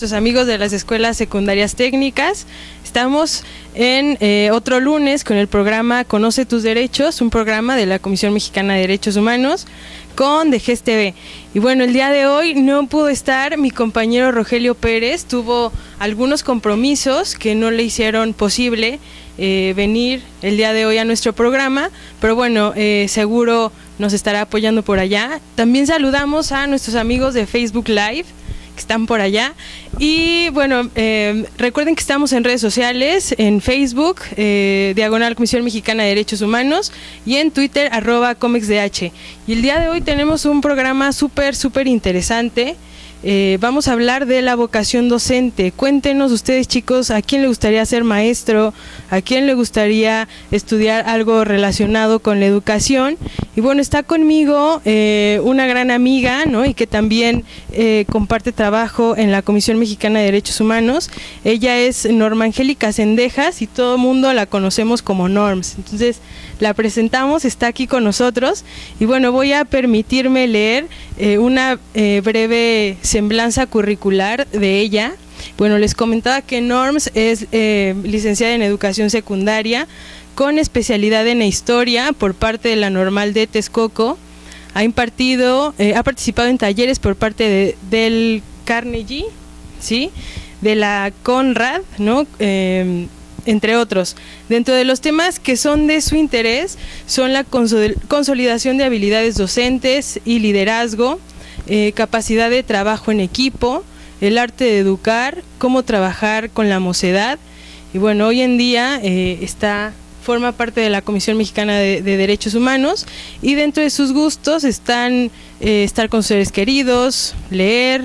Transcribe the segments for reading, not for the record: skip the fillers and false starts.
nuestros amigos de las escuelas secundarias técnicas. Estamos en otro lunes con el programa Conoce tus derechos, un programa de la Comisión Mexicana de Derechos Humanos con DGES TV. Y bueno, el día de hoy no pudo estar mi compañero Rogelio Pérez, tuvo algunos compromisos que no le hicieron posible venir el día de hoy a nuestro programa, pero bueno, seguro nos estará apoyando por allá. También saludamos a nuestros amigos de Facebook Live que están por allá. Y bueno, recuerden que estamos en redes sociales, en Facebook, / Comisión Mexicana de Derechos Humanos, y en Twitter, @ComexDH. Y el día de hoy tenemos un programa súper interesante. Vamos a hablar de la vocación docente. Cuéntenos ustedes, chicos, ¿a quién le gustaría ser maestro? ¿A quién le gustaría estudiar algo relacionado con la educación? Y bueno, está conmigo una gran amiga, ¿no? Y que también comparte trabajo en la Comisión Mexicana de Derechos Humanos. Ella es Norma Angélica Cendejas y todo el mundo la conocemos como Norms. Entonces, la presentamos, está aquí con nosotros. Y bueno, voy a permitirme leer una breve semblanza curricular de ella. Bueno, les comentaba que Norms es licenciada en Educación Secundaria con especialidad en Historia por parte de la Normal de Texcoco. Ha participado en talleres por parte del Carnegie, ¿sí? De la Conrad, ¿no? Entre otros. Dentro de los temas que son de su interés son la consolidación de habilidades docentes y liderazgo, capacidad de trabajo en equipo, el arte de educar, cómo trabajar con la mocedad. Y bueno, hoy en día forma parte de la Comisión Mexicana de Derechos Humanos, y dentro de sus gustos están estar con sus seres queridos, leer,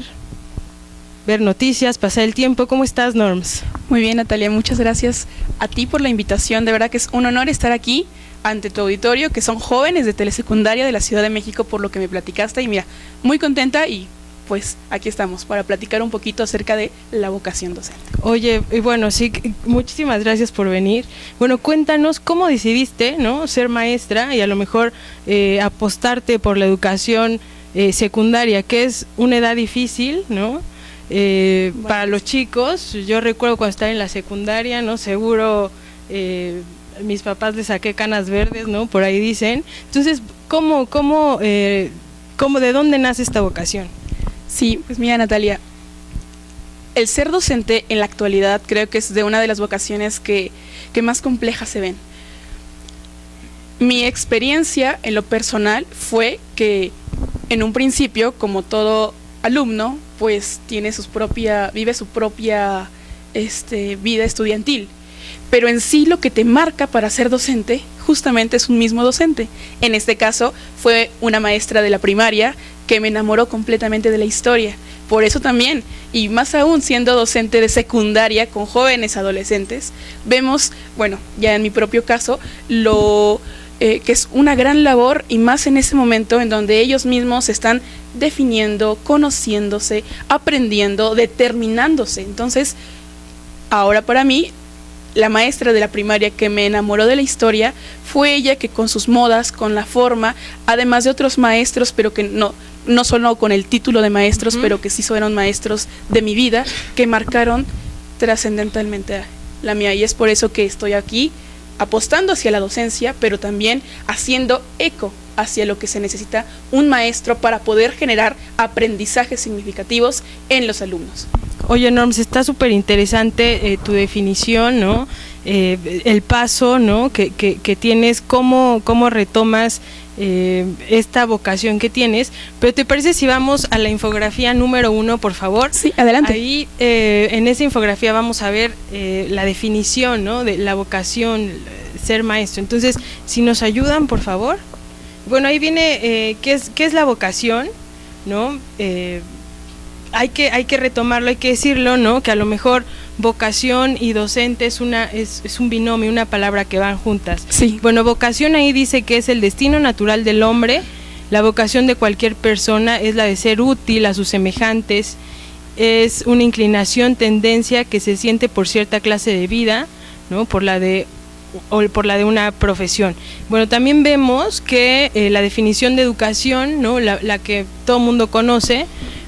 ver noticias, pasar el tiempo. ¿Cómo estás, Norms? Muy bien, Natalia, muchas gracias a ti por la invitación. De verdad que es un honor estar aquí ante tu auditorio, que son jóvenes de telesecundaria de la Ciudad de México, por lo que me platicaste, y mira, muy contenta, y pues aquí estamos para platicar un poquito acerca de la vocación docente. Oye, y bueno, sí, muchísimas gracias por venir. Bueno, cuéntanos cómo decidiste, ¿no?, ser maestra y a lo mejor apostarte por la educación secundaria, que es una edad difícil, ¿no? Para los chicos. Yo recuerdo cuando estaba en la secundaria, ¿no? Seguro mis papás les saqué canas verdes, ¿no? Por ahí dicen. Entonces, ¿de dónde nace esta vocación? Sí, pues mira, Natalia, el ser docente en la actualidad creo que es de una de las vocaciones que más complejas se ven. Mi experiencia en lo personal fue que en un principio, como todo alumno, pues vive su propia vida estudiantil, pero en sí lo que te marca para ser docente justamente es un mismo docente. En este caso fue una maestra de la primaria que me enamoró completamente de la historia. Por eso también, y más aún siendo docente de secundaria con jóvenes adolescentes, vemos, bueno, ya en mi propio caso, que es una gran labor, y más en ese momento en donde ellos mismos se están definiendo, conociéndose, aprendiendo, determinándose. Entonces, ahora para mí, la maestra de la primaria que me enamoró de la historia fue ella, que con sus modas, con la forma, además de otros maestros, pero que no solo con el título de maestros, pero que sí fueron maestros de mi vida, que marcaron trascendentalmente la mía. Y es por eso que estoy aquí, apostando hacia la docencia, pero también haciendo eco hacia lo que se necesita un maestro para poder generar aprendizajes significativos en los alumnos. Oye, Norms, está súper interesante tu definición, ¿no? El paso, ¿no?, que tienes, cómo retomas esta vocación que tienes. Pero ¿te parece si vamos a la infografía número 1, por favor? Sí, adelante. Ahí en esa infografía vamos a ver la definición, ¿no?, de la vocación, ser maestro. Entonces, si nos ayudan, por favor. Bueno, ahí viene qué es la vocación, ¿no? Hay que retomarlo, hay que decirlo, ¿no?, que a lo mejor vocación y docente es un binomio, una palabra que van juntas. Sí. Bueno, vocación ahí dice que es el destino natural del hombre. La vocación de cualquier persona es la de ser útil a sus semejantes, es una inclinación, tendencia que se siente por cierta clase de vida, ¿no?, por la de una profesión. Bueno, también vemos que la definición de educación, ¿no?, la que todo mundo conoce,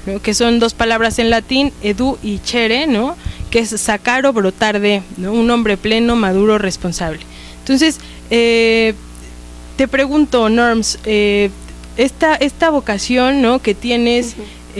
¿no? Que son dos palabras en latín, edu y chere, ¿no? Que es sacar o brotar de, ¿no? Un hombre pleno, maduro, responsable. Entonces, te pregunto, Norms, esta vocación, ¿no? Que tienes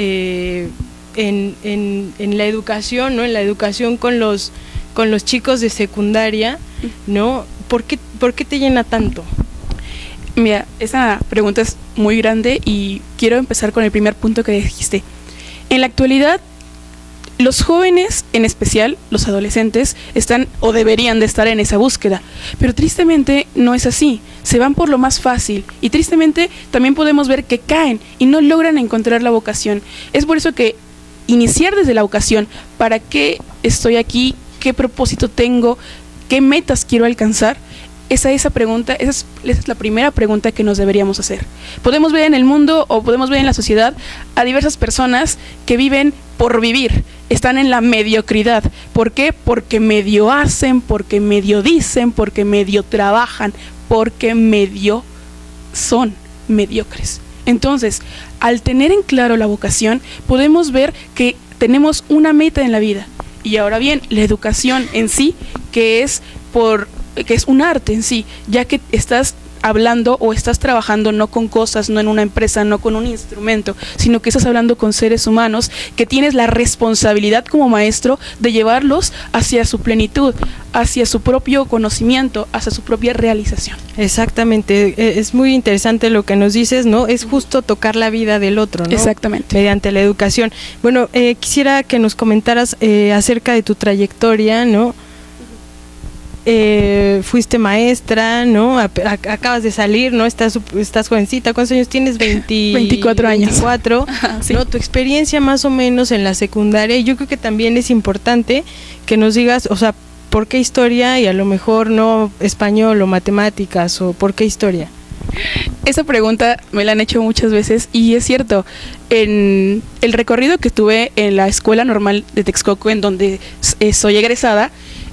en la educación, ¿no? En la educación con los chicos de secundaria, ¿no? ¿Por qué te llena tanto? Mira, esa pregunta es muy grande y quiero empezar con el primer punto que dijiste. En la actualidad, los jóvenes, en especial los adolescentes, están o deberían de estar en esa búsqueda, pero tristemente no es así, se van por lo más fácil y tristemente también podemos ver que caen y no logran encontrar la vocación. Es por eso que iniciar desde la vocación, ¿para qué estoy aquí? ¿Qué propósito tengo? ¿Qué metas quiero alcanzar? Esa es la primera pregunta que nos deberíamos hacer. Podemos ver en el mundo o podemos ver en la sociedad a diversas personas que viven por vivir, están en la mediocridad. ¿Por qué? Porque medio hacen, porque medio dicen, porque medio trabajan, porque medio son mediocres. Entonces, al tener en claro la vocación, podemos ver que tenemos una meta en la vida. Y ahora bien, la educación en sí, que es un arte en sí, ya que estás hablando o estás trabajando no con cosas, no en una empresa, no con un instrumento, sino que estás hablando con seres humanos que tienes la responsabilidad como maestro de llevarlos hacia su plenitud, hacia su propio conocimiento, hacia su propia realización. Exactamente, es muy interesante lo que nos dices, ¿no? Es justo tocar la vida del otro, ¿no? Exactamente. Mediante la educación. Bueno, quisiera que nos comentaras acerca de tu trayectoria, ¿no? Fuiste maestra, ¿no? Acabas de salir, ¿no? Estás jovencita. ¿Cuántos años tienes? 24 años. 24, sí. ¿no? Tu experiencia más o menos en la secundaria. Y yo creo que también es importante que nos digas, o sea, ¿por qué historia y a lo mejor no español o matemáticas? ¿O por qué historia? Esa pregunta me la han hecho muchas veces y es cierto, en el recorrido que tuve en la Escuela Normal de Texcoco, en donde soy egresada,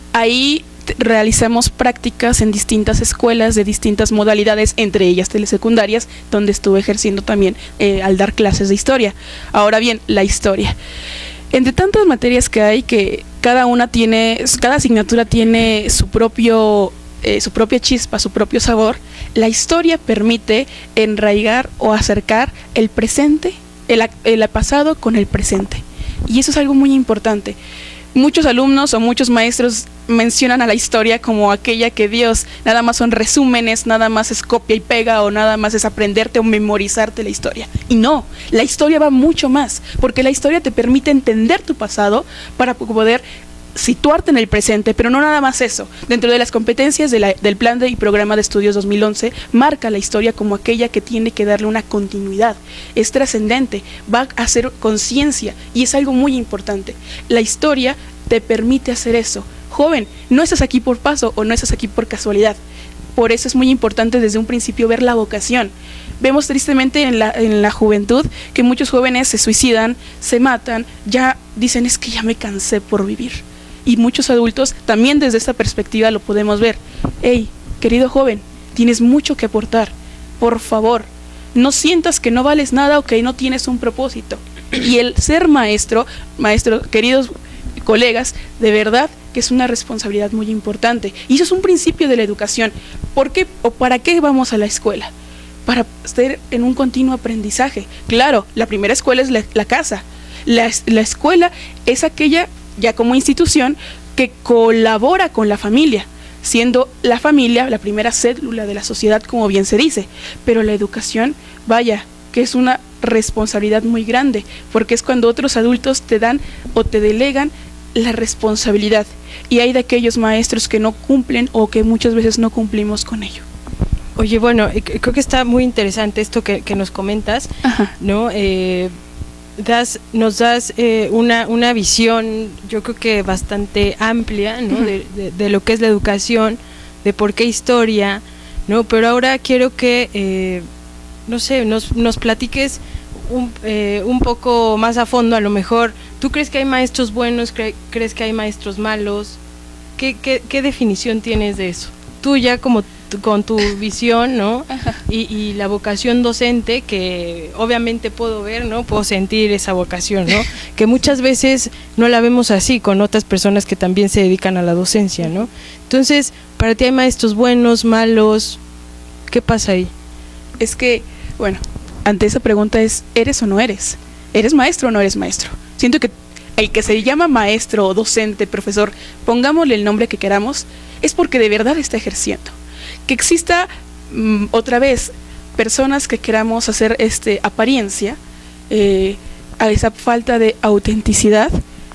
ahí realizamos prácticas en distintas escuelas de distintas modalidades, entre ellas telesecundarias, donde estuve ejerciendo también al dar clases de historia. Ahora bien, la historia. Entre tantas materias que hay, que cada asignatura tiene su propia chispa, su propio sabor, la historia permite enraigar o acercar el presente, el pasado con el presente. Y eso es algo muy importante. Muchos alumnos o muchos maestros mencionan a la historia como aquella que Dios nada más son resúmenes, nada más es copia y pega o nada más es aprenderte o memorizarte la historia. Y no, la historia va mucho más, porque la historia te permite entender tu pasado para poder situarte en el presente, pero no nada más eso. Dentro de las competencias del Plan y Programa de Estudios 2011, marca la historia como aquella que tiene que darle una continuidad. Es trascendente, va a hacer conciencia y es algo muy importante. La historia te permite hacer eso. Joven, no estás aquí por paso o no estás aquí por casualidad. Por eso es muy importante desde un principio ver la vocación. Vemos tristemente en la juventud que muchos jóvenes se suicidan, se matan, ya dicen es que ya me cansé por vivir. Y muchos adultos también desde esta perspectiva lo podemos ver. Hey, querido joven, tienes mucho que aportar. Por favor, no sientas que no vales nada o que no tienes un propósito. Y el ser maestro, queridos colegas, de verdad que es una responsabilidad muy importante. Y eso es un principio de la educación. ¿Por qué o para qué vamos a la escuela? Para estar en un continuo aprendizaje. Claro, la primera escuela es la casa. La escuela es aquella, ya como institución, que colabora con la familia, siendo la familia la primera célula de la sociedad, como bien se dice. Pero la educación, vaya, que es una responsabilidad muy grande, porque es cuando otros adultos te dan o te delegan la responsabilidad, y hay de aquellos maestros que no cumplen o que muchas veces no cumplimos con ello. Oye, bueno, creo que está muy interesante esto que nos comentas. Ajá. ¿No? Nos das una visión, yo creo que bastante amplia, ¿no? de lo que es la educación, de por qué historia, ¿no? Pero ahora quiero que, no sé, nos platiques un poco más a fondo. A lo mejor, ¿tú crees que hay maestros buenos? ¿Crees que hay maestros malos? ¿Qué definición tienes de eso? Tú ya como con tu visión, ¿no? Y la vocación docente, que obviamente puedo ver, ¿no? Puedo sentir esa vocación, ¿no? Que muchas veces no la vemos así con otras personas que también se dedican a la docencia, ¿no? Entonces, para ti hay maestros buenos, malos, ¿qué pasa ahí? Es que, bueno, ante esa pregunta es, ¿eres o no eres? ¿Eres maestro o no eres maestro? Siento que el que se llama maestro, docente, profesor, pongámosle el nombre que queramos, es porque de verdad está ejerciendo. Que exista, otra vez, personas que queramos hacer apariencia, a esa falta de autenticidad,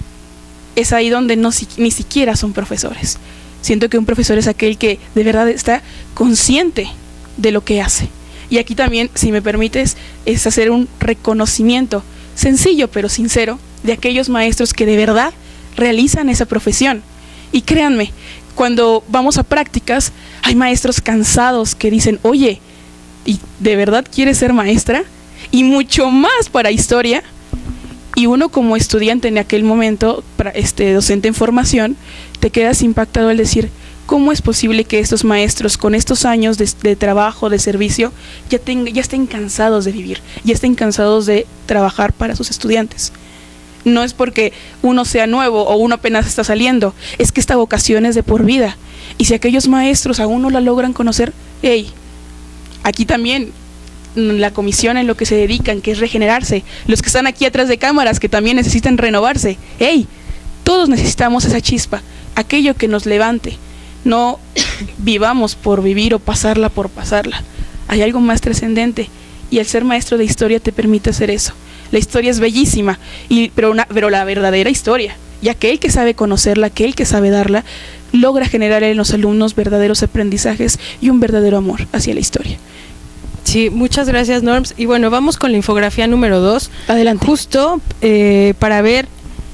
es ahí donde ni siquiera son profesores. Siento que un profesor es aquel que de verdad está consciente de lo que hace. Y aquí también, si me permites, es hacer un reconocimiento sencillo pero sincero de aquellos maestros que de verdad realizan esa profesión. Y créanme, cuando vamos a prácticas, hay maestros cansados que dicen, oye, ¿y de verdad quieres ser maestra? Y mucho más para historia. Y uno como estudiante en aquel momento, docente en formación, te quedas impactado al decir, ¿cómo es posible que estos maestros con estos años de trabajo, de servicio, ya estén cansados de vivir, ya estén cansados de trabajar para sus estudiantes? No es porque uno sea nuevo o uno apenas está saliendo, es que esta vocación es de por vida. Y si aquellos maestros aún no la logran conocer, hey, aquí también la comisión en lo que se dedican, que es regenerarse, los que están aquí atrás de cámaras, que también necesitan renovarse, hey, todos necesitamos esa chispa, aquello que nos levante. No vivamos por vivir o pasarla por pasarla. Hay algo más trascendente y el ser maestro de historia te permite hacer eso. La historia es bellísima, pero la verdadera historia, y aquel que sabe conocerla, aquel que sabe darla, logra generar en los alumnos verdaderos aprendizajes y un verdadero amor hacia la historia. Sí, muchas gracias, Norms. Y bueno, vamos con la infografía número 2. Adelante. Justo para ver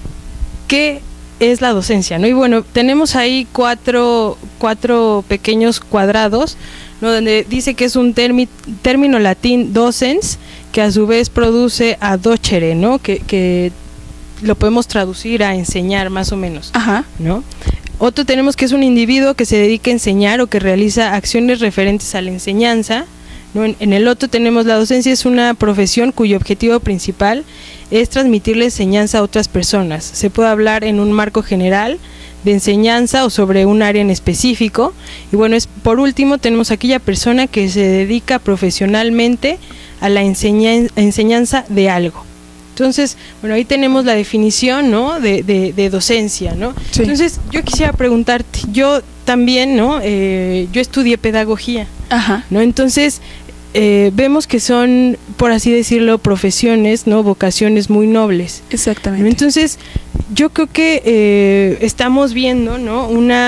qué es la docencia, ¿no? Y bueno, tenemos ahí cuatro pequeños cuadrados, ¿no? Donde dice que es un término latín docens, que a su vez produce a docere, ¿no? Que lo podemos traducir a enseñar, más o menos. Ajá. ¿No? Otro tenemos que es un individuo que se dedica a enseñar o que realiza acciones referentes a la enseñanza, ¿no? En el otro tenemos la docencia es una profesión cuyo objetivo principal es transmitir la enseñanza a otras personas. Se puede hablar en un marco general de enseñanza o sobre un área en específico. Y bueno, por último tenemos aquella persona que se dedica profesionalmente a la enseñanza de algo. Entonces, bueno, ahí tenemos la definición, ¿no? de docencia, ¿no? Sí. Entonces, yo quisiera preguntarte, yo también, ¿no? Yo estudié pedagogía. Ajá. ¿No? Entonces, vemos que son, por así decirlo, profesiones, ¿no? Vocaciones muy nobles. Exactamente. Entonces, yo creo que estamos viendo, ¿no?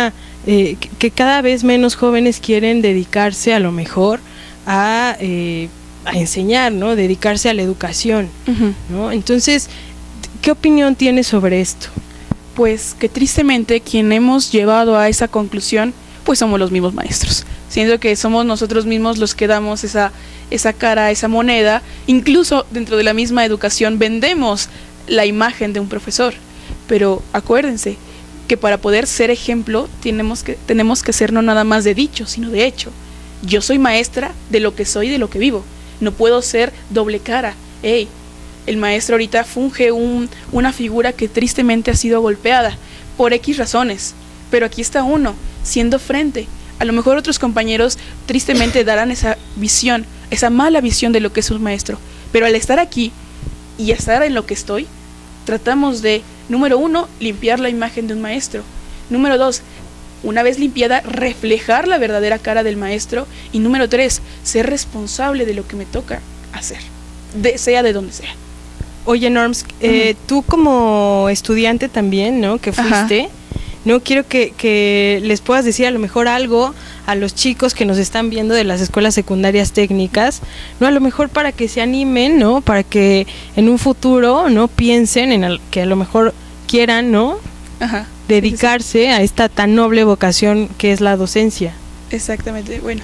Que cada vez menos jóvenes quieren dedicarse a lo mejor a enseñar, ¿no? Dedicarse a la educación, ¿no? Entonces, ¿qué opinión tienes sobre esto? Pues que tristemente quien hemos llevado a esa conclusión, pues somos los mismos maestros. Siento que somos nosotros mismos los que damos esa cara, esa moneda. Incluso dentro de la misma educación vendemos la imagen de un profesor. Pero acuérdense que para poder ser ejemplo tenemos que ser no nada más de dicho, sino de hecho. Yo soy maestra de lo que soy y de lo que vivo. No puedo ser doble cara. Hey, el maestro ahorita funge una figura que tristemente ha sido golpeada por X razones. Pero aquí está uno, siendo frente. A lo mejor otros compañeros tristemente darán esa visión, esa mala visión de lo que es un maestro. Pero al estar aquí y estar en lo que estoy, tratamos de, número 1, limpiar la imagen de un maestro. Número 2, una vez limpiada, reflejar la verdadera cara del maestro. Y número 3, ser responsable de lo que me toca hacer, sea de donde sea. Oye, Norms, tú como estudiante también, ¿no? Que fuiste... Ajá. No quiero que les puedas decir a lo mejor algo a los chicos que nos están viendo de las escuelas secundarias técnicas, no, a lo mejor para que se animen, ¿no? Para que en un futuro no piensen en que a lo mejor quieran, ¿no? Ajá. Dedicarse a esta tan noble vocación que es la docencia. Exactamente. Bueno,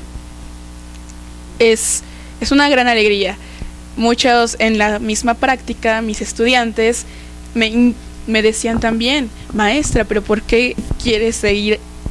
es una gran alegría. Muchos en la misma práctica, mis estudiantes me decían también, maestra, pero ¿por qué quieres seguir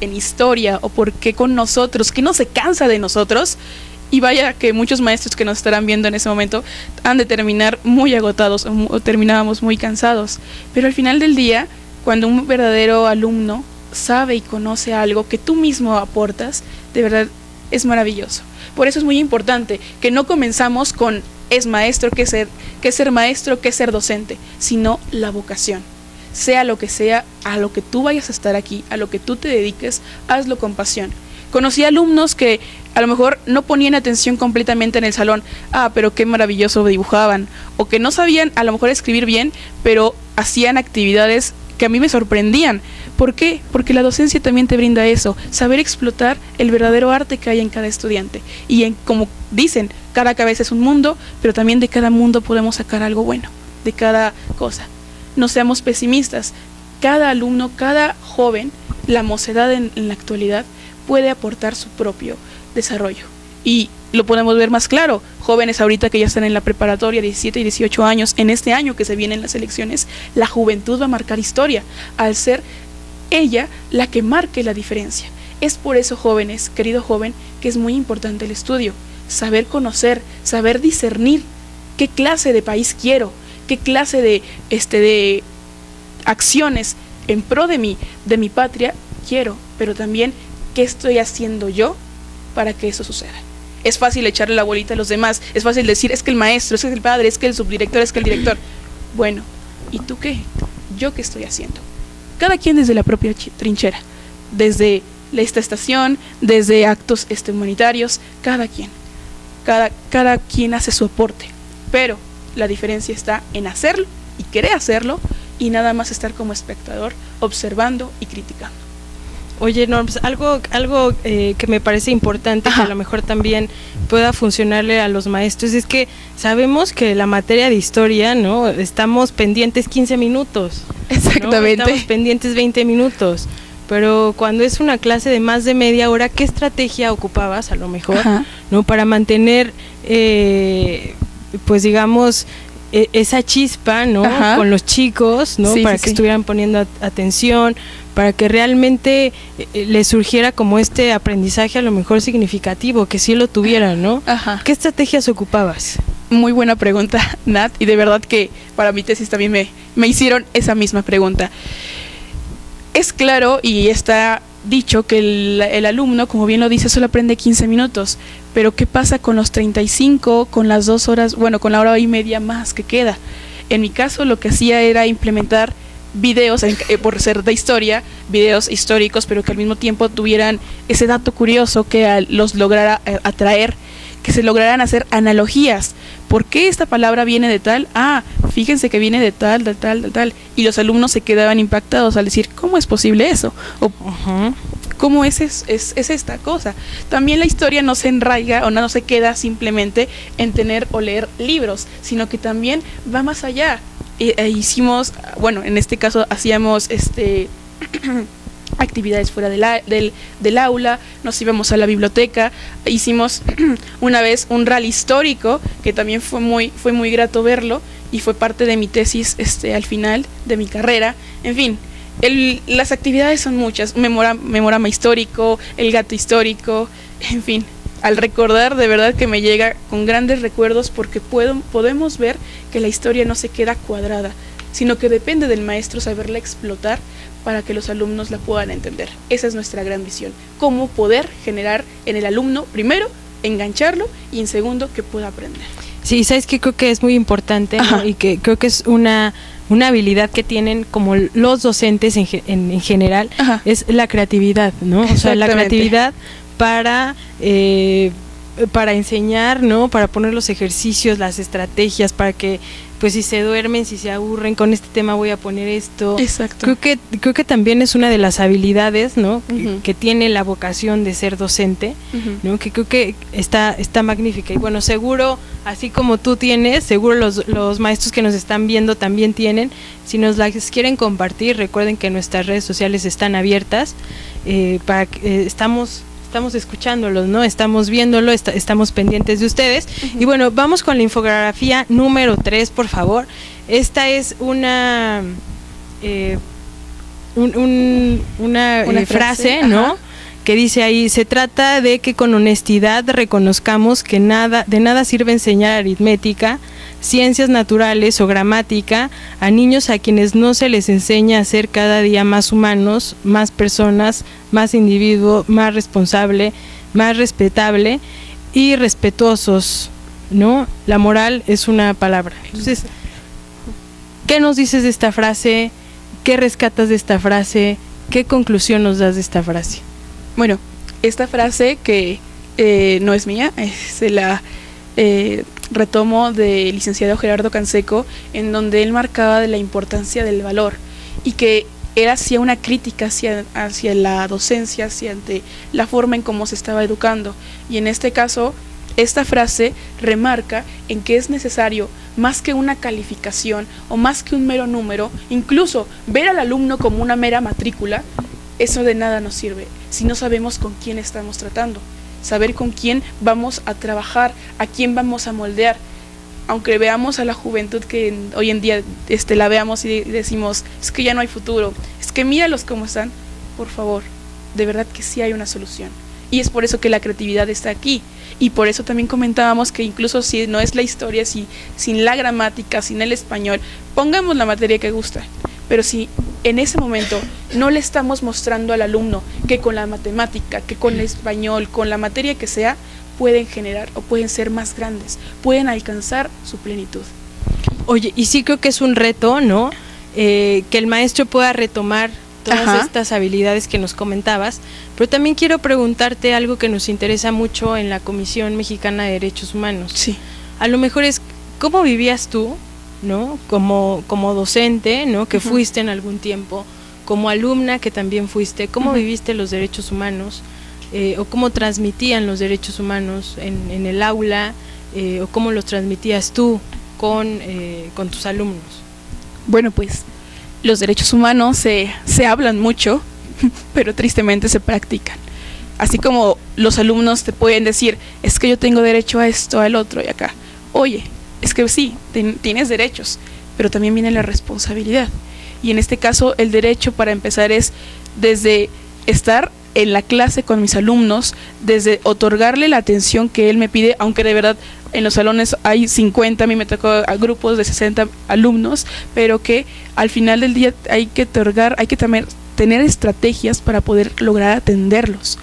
en historia o por qué con nosotros, que no se cansa de nosotros. Y vaya que muchos maestros que nos estarán viendo en ese momento han de terminar muy agotados o terminábamos muy cansados. Pero al final del día, cuando un verdadero alumno sabe y conoce algo que tú mismo aportas, de verdad es maravilloso. Por eso es muy importante que no comenzamos con es maestro, qué ser maestro, qué ser docente, sino la vocación. Sea lo que sea, a lo que tú vayas a estar aquí, a lo que tú te dediques, hazlo con pasión. Conocí alumnos que a lo mejor no ponían atención completamente en el salón, pero qué maravilloso dibujaban, o que no sabían a lo mejor escribir bien, pero hacían actividades que a mí me sorprendían. ¿Por qué? Porque la docencia también te brinda eso, saber explotar el verdadero arte que hay en cada estudiante. Y como dicen, cada cabeza es un mundo, pero también de cada mundo podemos sacar algo bueno, de cada cosa. No seamos pesimistas. Cada alumno, cada joven, la mocedad en la actualidad, puede aportar su propio desarrollo. Y lo podemos ver más claro, jóvenes ahorita que ya están en la preparatoria, 17 y 18 años, en este año que se vienen las elecciones, la juventud va a marcar historia, al ser ella la que marque la diferencia. Es por eso, jóvenes, querido joven, que es muy importante el estudio, saber conocer, saber discernir qué clase de país quiero, qué clase de acciones en pro de mi patria quiero, pero también qué estoy haciendo yo para que eso suceda. Es fácil echarle la bolita a los demás, es fácil decir, es que el maestro, es que el padre, es que el subdirector, es que el director. Bueno, ¿y tú qué? ¿Yo qué estoy haciendo? Cada quien desde la propia trinchera, desde esta estación, desde actos humanitarios, cada quien hace su aporte, pero la diferencia está en hacerlo y querer hacerlo y nada más estar como espectador, observando y criticando. Oye, Norm, algo que me parece importante, que a lo mejor también pueda funcionarle a los maestros, es que sabemos que la materia de historia, ¿no? Estamos pendientes 15 minutos. Exactamente. ¿No? Estamos pendientes 20 minutos. Pero cuando es una clase de más de media hora, ¿qué estrategia ocupabas a lo mejor, ¿no? Para mantener, pues digamos, esa chispa, ¿no? Con los chicos, ¿no? Para que estuvieran poniendo atención, para que realmente les surgiera como este aprendizaje a lo mejor significativo, que sí lo tuvieran, ¿no? ¿Qué estrategias ocupabas? Muy buena pregunta, Nat, y de verdad que para mi tesis también me hicieron esa misma pregunta. Es claro y está dicho que el alumno, como bien lo dice, solo aprende 15 minutos, pero ¿qué pasa con los 35, con las 2 horas, bueno, con la hora y media más que queda? En mi caso lo que hacía era implementar videos, por ser de historia, videos históricos, pero que al mismo tiempo tuvieran ese dato curioso que los lograra atraer, que se lograran hacer analogías. ¿Por qué esta palabra viene de tal? Fíjense que viene de tal, de tal, de tal. Y los alumnos se quedaban impactados al decir, ¿cómo es posible eso? O ¿cómo es esta cosa? También la historia no se enraiga o no se queda simplemente en tener o leer libros, sino que también va más allá. Hicimos, bueno, en este caso hacíamos actividades fuera del aula, nos íbamos a la biblioteca, hicimos una vez un rally histórico que también fue muy grato verlo y fue parte de mi tesis al final de mi carrera. En fin, las actividades son muchas, memorama histórico, el gato histórico, en fin. Al recordar, de verdad que me llega con grandes recuerdos porque podemos ver que la historia no se queda cuadrada, sino que depende del maestro saberla explotar para que los alumnos la puedan entender. Esa es nuestra gran visión, cómo poder generar en el alumno, primero, engancharlo y en segundo, que pueda aprender. Sí, sabes que creo que es muy importante, ¿no? Y que creo que es una habilidad que tienen como los docentes en general, es la creatividad, ¿no? O sea, la creatividad para enseñar, ¿no? Para poner los ejercicios, las estrategias, para que, pues, si se duermen, si se aburren, con este tema voy a poner esto. Exacto. Creo que también es una de las habilidades, ¿no? Que tiene la vocación de ser docente, ¿no? Que creo que está magnífica. Y bueno, seguro, así como tú tienes, seguro los maestros que nos están viendo también tienen. Si nos las quieren compartir, recuerden que nuestras redes sociales están abiertas, para que estamos escuchándolos, ¿no? Estamos viéndolo, estamos pendientes de ustedes. Y bueno, vamos con la infografía número 3, por favor. Esta es una frase, ¿no? Que dice ahí: se trata de que con honestidad reconozcamos que de nada sirve enseñar aritmética, ciencias naturales o gramática a niños a quienes no se les enseña a ser cada día más humanos, más personas, más individuo, más responsable, más respetable y respetuosos, ¿no? La moral es una palabra. Entonces, ¿qué nos dices de esta frase? ¿Qué rescatas de esta frase? ¿Qué conclusión nos das de esta frase? Bueno, esta frase que no es mía, se la retomo del licenciado Gerardo Canseco, en donde él marcaba de la importancia del valor y que era hacia una crítica hacia la docencia, hacia la forma en cómo se estaba educando. Y en este caso, esta frase remarca en que es necesario, más que una calificación o más que un mero número, incluso ver al alumno como una mera matrícula. Eso de nada nos sirve si no sabemos con quién estamos tratando, saber con quién vamos a trabajar, a quién vamos a moldear. Aunque veamos a la juventud que hoy en día la veamos y decimos, es que ya no hay futuro, es que míralos cómo están, por favor, de verdad que sí hay una solución. Y es por eso que la creatividad está aquí. Y por eso también comentábamos que incluso si no es la historia, sin la gramática, sin el español, pongamos la materia que gusta. Pero si en ese momento no le estamos mostrando al alumno que con la matemática, que con el español, con la materia que sea, pueden generar o pueden ser más grandes, pueden alcanzar su plenitud. Oye, y sí creo que es un reto, ¿no? Que el maestro pueda retomar todas estas habilidades que nos comentabas, pero también quiero preguntarte algo que nos interesa mucho en la Comisión Mexicana de Derechos Humanos. Sí. A lo mejor es, ¿cómo vivías tú, ¿no? Como docente, ¿no? Que fuiste en algún tiempo, como alumna que también fuiste, ¿cómo viviste los derechos humanos? O cómo transmitían los derechos humanos en el aula, o cómo los transmitías tú con tus alumnos. Bueno, pues los derechos humanos se hablan mucho, pero tristemente se practican. Así como los alumnos te pueden decir, es que yo tengo derecho a esto, al otro y acá. Oye, es que sí, tienes derechos, pero también viene la responsabilidad. Y en este caso, el derecho, para empezar, es desde estar en la clase con mis alumnos, desde otorgarle la atención que él me pide, aunque de verdad en los salones hay 50, a mí me tocó a grupos de 60 alumnos, pero que al final del día hay que también tener estrategias para poder lograr atenderlos.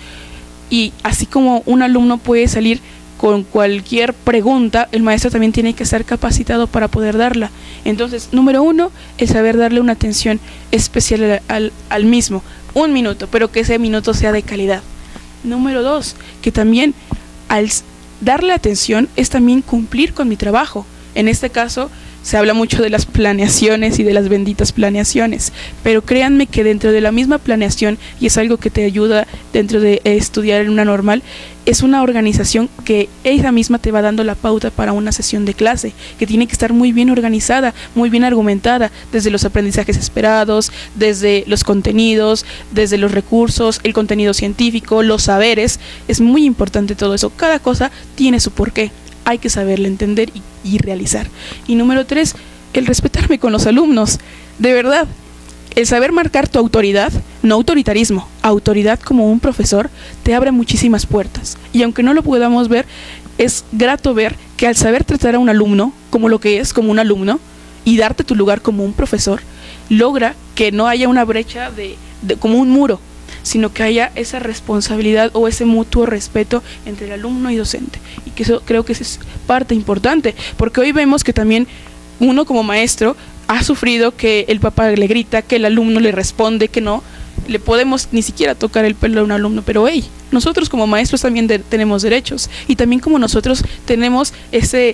Y así como un alumno puede salir con cualquier pregunta, el maestro también tiene que estar capacitado para poder darla. Entonces, número 1, el saber darle una atención especial al mismo, 1 minuto, pero que ese minuto sea de calidad. Número 2, que también al darle atención es también cumplir con mi trabajo. En este caso, se habla mucho de las planeaciones y de las benditas planeaciones, pero créanme que dentro de la misma planeación, y es algo que te ayuda dentro de estudiar en una normal, es una organización que ella misma te va dando la pauta para una sesión de clase, que tiene que estar muy bien organizada, muy bien argumentada, desde los aprendizajes esperados, desde los contenidos, desde los recursos, el contenido científico, los saberes. Es muy importante todo eso, cada cosa tiene su porqué. Hay que saberle entender y realizar. Y número 3, el respetarme con los alumnos. De verdad, el saber marcar tu autoridad, no autoritarismo, autoridad como un profesor, te abre muchísimas puertas. Y aunque no lo podamos ver, es grato ver que al saber tratar a un alumno como lo que es, como un alumno, y darte tu lugar como un profesor, logra que no haya una brecha como un muro, sino que haya esa responsabilidad o ese mutuo respeto entre el alumno y docente. Y que eso creo que es parte importante, porque hoy vemos que también uno como maestro ha sufrido que el papá le grita, que el alumno le responde, que no le podemos ni siquiera tocar el pelo a un alumno, pero nosotros como maestros también tenemos derechos, y también como nosotros tenemos ese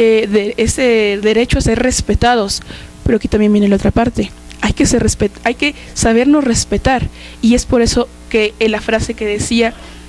derecho a ser respetados. Pero aquí también viene la otra parte. Hay que sabernos respetar, y es por eso que en la frase que decía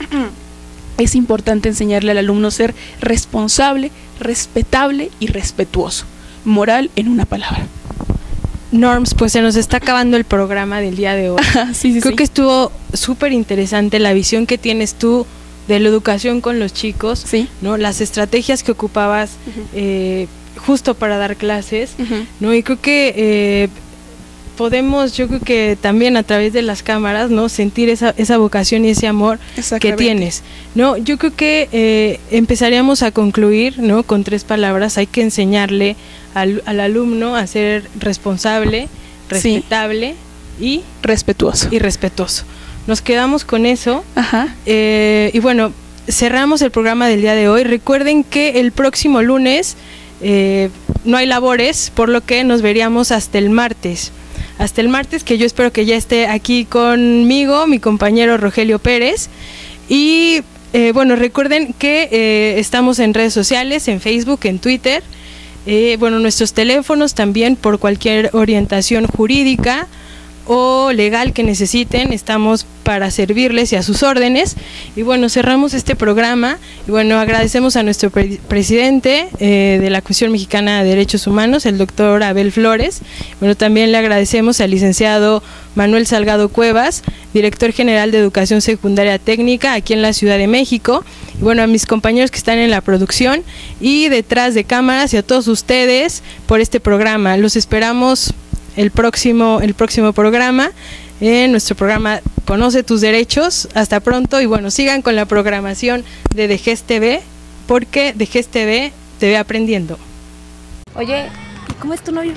es importante enseñarle al alumno a ser responsable, respetable y respetuoso. Moral en una palabra. Norms, pues se nos está acabando el programa del día de hoy. Creo que estuvo súper interesante la visión que tienes tú de la educación con los chicos, ¿no? Las estrategias que ocupabas justo para dar clases, ¿no? Y creo que podemos, yo creo que también a través de las cámaras, ¿no? Sentir esa vocación y ese amor que tienes, ¿no? Yo creo que empezaríamos a concluir, ¿no? Con 3 palabras. Hay que enseñarle al alumno a ser responsable, respetable y respetuoso. Nos quedamos con eso. Ajá. Y bueno, cerramos el programa del día de hoy. Recuerden que el próximo lunes no hay labores, por lo que nos veríamos hasta el martes. Hasta el martes, que yo espero que ya esté aquí conmigo mi compañero Rogelio Pérez. Y bueno, recuerden que estamos en redes sociales, en Facebook, en Twitter. Bueno, nuestros teléfonos también, por cualquier orientación jurídica o legal que necesiten, estamos para servirles y a sus órdenes. Y bueno, cerramos este programa y bueno, agradecemos a nuestro presidente de la Comisión Mexicana de Derechos Humanos, el doctor Abel Flores. Bueno, también le agradecemos al licenciado Manuel Salgado Cuevas, director general de Educación Secundaria Técnica aquí en la Ciudad de México. Y bueno, a mis compañeros que están en la producción y detrás de cámaras, y a todos ustedes por este programa. Los esperamos el próximo programa, en nuestro programa Conoce tus Derechos. Hasta pronto y bueno, sigan con la programación de DGES TV, porque DGES TV te ve aprendiendo. Oye, ¿y cómo es tu novio?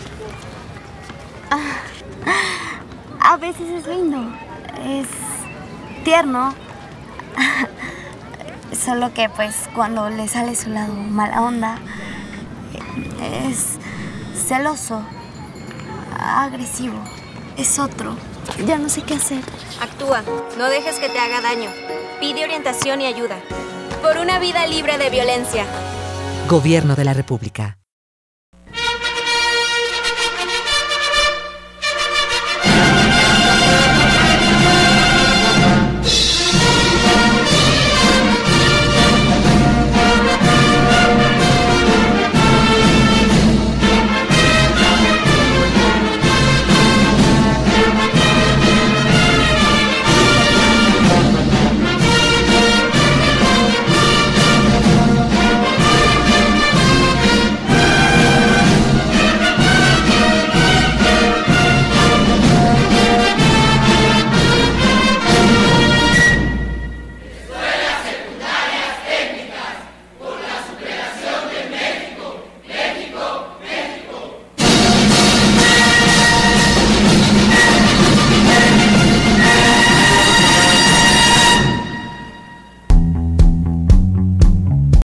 A veces es lindo, es tierno, solo que pues cuando le sale su lado mala onda, es celoso, agresivo, es otro. Ya no sé qué hacer. Actúa, no dejes que te haga daño. Pide orientación y ayuda. Por una vida libre de violencia. Gobierno de la República.